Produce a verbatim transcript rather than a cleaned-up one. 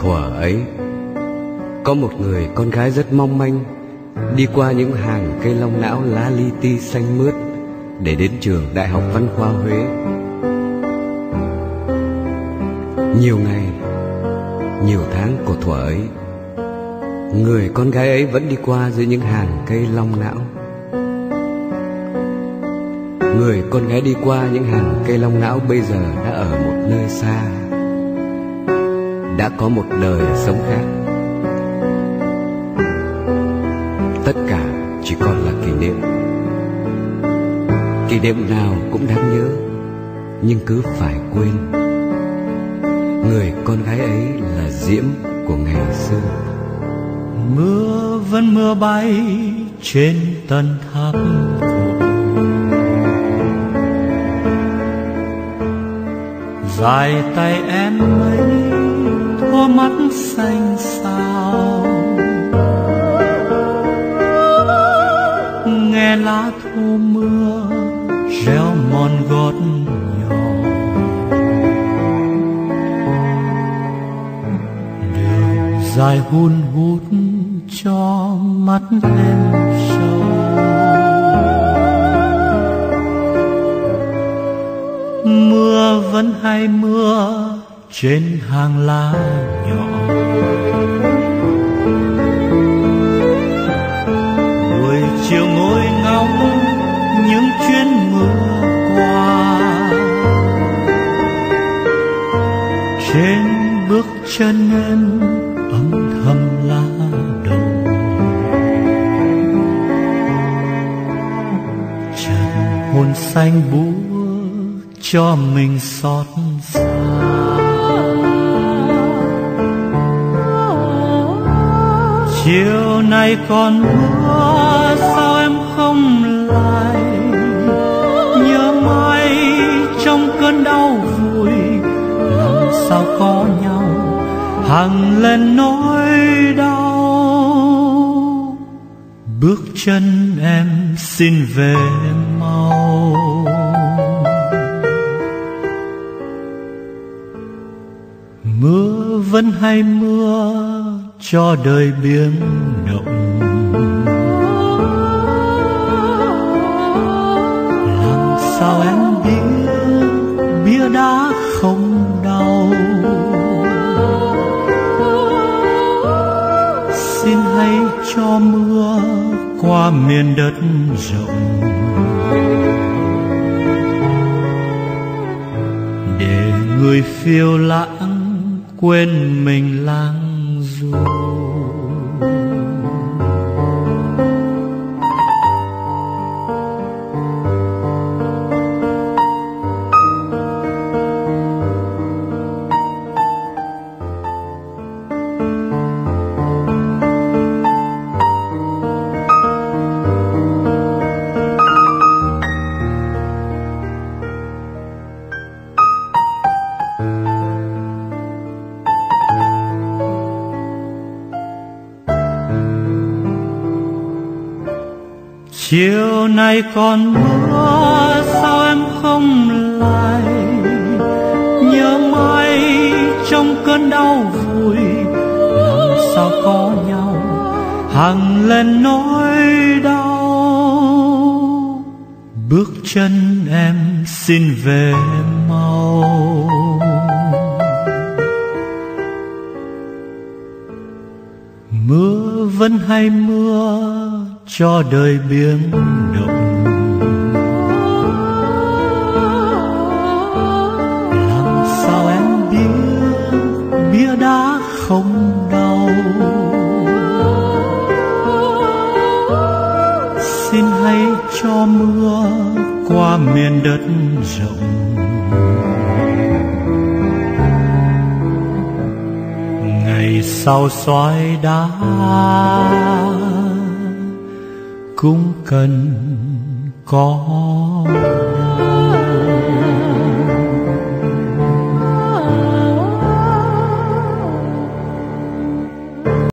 Thuở ấy, có một người con gái rất mong manh đi qua những hàng cây long não lá li ti xanh mướt để đến trường Đại học Văn khoa Huế. Nhiều ngày, nhiều tháng của thuở ấy, người con gái ấy vẫn đi qua dưới những hàng cây long não. Người con gái đi qua những hàng cây long não bây giờ đã ở một nơi xa, đã có một đời sống khác. Tất cả chỉ còn là kỷ niệm. Kỷ niệm nào cũng đáng nhớ, nhưng cứ phải quên. Người con gái ấy là Diễm của ngày xưa. Mưa vẫn mưa bay trên tầng tháp cổ, dài tay em ấy thua mắt xanh xao, nghe lá thu mưa reo mòn gót nhỏ. Đường dài hun hút cho mắt em sâu, mưa vẫn hay mưa trên hàng lá nhỏ. Buổi chiều ngồi ngóng những chuyến mưa qua, trên bước chân em âm thầm lá đầu. Trần hồn xanh búa cho mình xót xa. Chiều nay còn mưa sao em không lại, nhớ mãi trong cơn đau vùi, làm sao có nhau hằng lên nỗi đau. Bước chân em xin về mau, mưa vẫn hay mưa cho đời biến động. Làm sao em biết bia đá không đau, xin hãy cho mưa qua miền đất rộng, để người phiêu lãng quên mình lang du. Chiều nay còn mưa sao em không lại, nhớ mãi trong cơn đau vùi, làm sao có nhau hằng lên nỗi đau. Bước chân em xin về mau, mưa vẫn hay mưa cho đời biến động. Làm sao em biết bia đá không đau, xin hãy cho mưa qua miền đất rộng. Ngày sau xoài đá cũng cần có